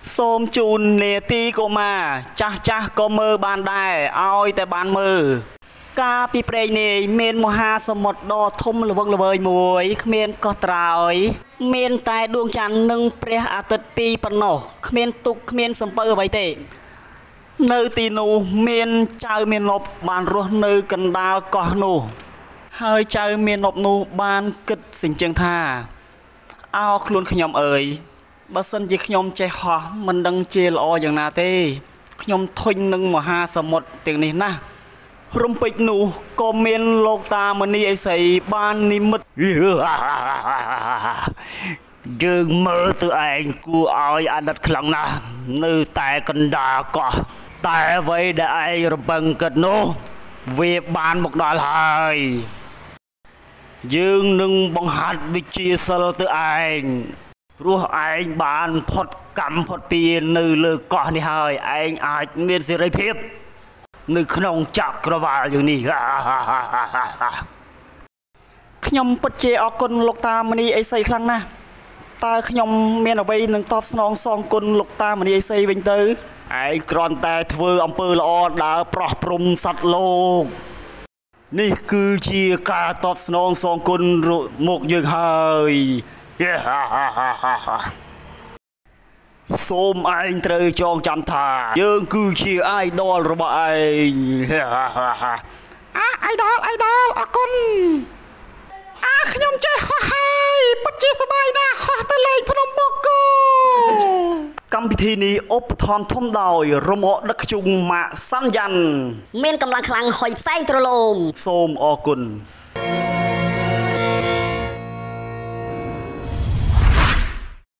សូមជូននេតិកុមារចាស់ចាស់ក៏មើលបានដែរឲ្យតែបានមើលកាលពីព្រេងនេះមានមហាសមុទ្រដ៏ធំល្វឹងល្វើយមួយគ្មានកោះត្រើយមានតែដួងច័ន្ទនិងព្រះអាទិត្យពីរប៉ុណ្ណោះគ្មានទុក្ខគ្មានសំពៅអ្វីទេនៅទីនោះមានចៅមាននប់បានរស់នៅកណ្ដាលកោះនោះហើយចៅមាននប់នោះបានគិតសិញ្ជឹងថាអោខ្លួនខ្ញុំអើយបើសិនជាខ្ញុំចេះហោះមិនដឹងជាល្អយ៉ាងណាទេខ្ញុំធុញនឹងមហាសមុទ្រទាំងនេះណាស់រំពេចនោះក៏មានលោកតាមនីអេសីបាននិមិត្តយើងមើលទៅឯងគួរឲ្យអាណិតខ្លាំងណាស់នៅតែកណ្ដាលកោះតែអ្វីដែលឯងរំពឹងគិតនោះវាបានមកដល់ហើយយើងនឹងបង្ហាត់វិជ្ជាសិលទៅឯងព្រោះឯងបានផុតកម្មផុតពៀរនៅលើកោះនេះហើយឯងអាចមានសេរីភាពនៅក្នុងចក្រវាឡយើងនេះខ្ញុំពិតជាអរគុណលោកតាមនីអេសីខ្លាំងណាស់តើខ្ញុំមានអ្វីនឹងតបស្នងសងគុណលោកតាមនីអេសីវិញទៅឯងគ្រាន់តែធ្វើអំពើល្អដើរប្រោះព្រំសត្វលោកនេះគឺជាការតបស្នងសងគុណមកយើងហើយសូមឯងត្រូវចងចាំថាយើងគឺជាអាយដលរបស់ឯងអាយដលអរគុណខ្ញុំចេះហោះហើយពិតជាសប្បាយណាស់ហោះទៅលេងភ្នំបូកគោកម្មវិធីនេះឧបត្ថម្ភធំដោយរមកដឹកជញ្ជូនម៉ាកសាន់យ៉ាន់មានកម្លាំងខ្លាំងហុយផ្សែងទ្រលោមសូមអរគុណ